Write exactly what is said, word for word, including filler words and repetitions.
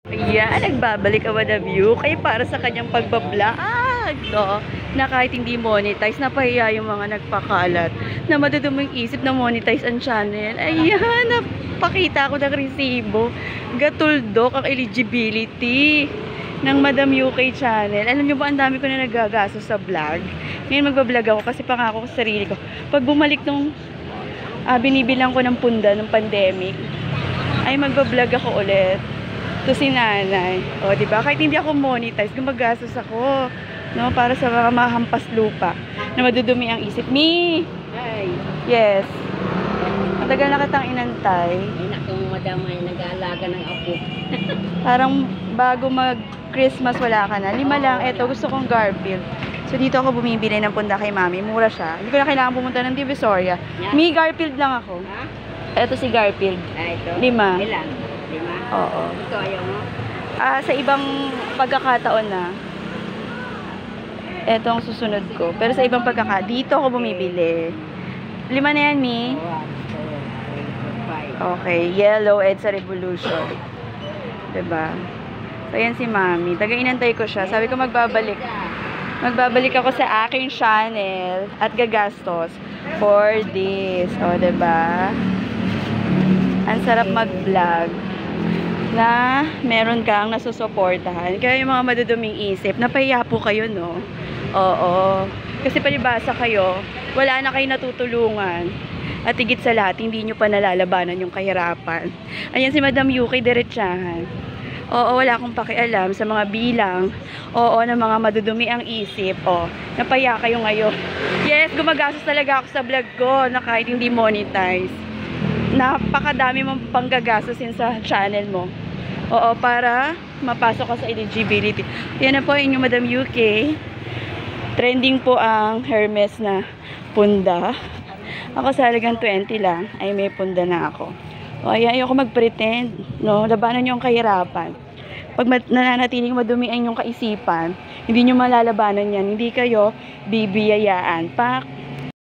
Ayan, nagbabalik ang Madam Yuki para sa kanyang pagbablog, no? Na kahit hindi monetize, napahiya yung mga nagpakalat na maduduming isip na monetize ang channel. Ayan, napakita ko ng resibo. Gatuldok ang eligibility ng Madam Yuki channel. Alam niyo ba, ang dami ko na nagagastos sa vlog. Ngayon magbablog ako kasi pangako ko sa sarili ko. Pag bumalik nung uh, binibilang ko ng punda ng pandemic, ay magbablog ako ulit. To si nanay. O, diba? Kahit hindi ako monetize, gumagastos ako. No? Para sa mga mahampas lupa na madudumi ang isip. Me! Ay. Yes. Matagal na kitang inantay. Ay, naku, madam ay nag-aalaga ng apo. Parang bago mag-Christmas wala ka na. Lima lang. Eto, gusto kong Garfield. So, dito ako bumibili ng punda kay mami. Mura siya. Hindi ko na kailangan pumunta ng Divisoria. Yeah. Me, Garfield lang ako. Ha? Eto si Garfield. Ay, ito. Lima. Ilan? Lima? Oo. Ito, ayaw mo? Ah, sa ibang pagkakataon na, etong susunod ko. Pero sa ibang pagkaka, dito ako bumibili. Lima na yan, Mi. One, two, three, four, five. Okay, yellow, EDSA Revolution. Diba? So, yan si Mami. Taga-inantay ko siya. Sabi ko magbabalik. Magbabalik ako sa aking channel at gagastos for this. O, diba? Ang sarap mag-vlog na meron kang nasusuportahan. Kaya yung mga maduduming isip, napahiya po kayo, no? Oo. Kasi palibasa kayo, wala na kayo natutulungan. At higit sa lahat, hindi nyo pa nalalabanan yung kahirapan. Ayan si Madam Yuki, diretsahan. Oo, wala akong pakialam sa mga bilang. Oo, ng mga madudumi ang isip. O, napahiya kayo ngayon. Yes, gumagastos talaga ako sa vlog ko na kahit hindi monetize. Napakadami mong panggagastosin sa channel mo. Oo, para mapasok ka sa eligibility. Yan na po inyong Madam Yuki. Trending po ang Hermes na punda. Ako sa halagang twenty lang, ay may punda na ako. O, ayan, ayoko mag-pretend. No? Labanan nyo ang kahirapan. Pag nananatiling madumi ang inyong kaisipan, hindi nyo malalabanan yan. Hindi kayo bibiyayaan. Pak!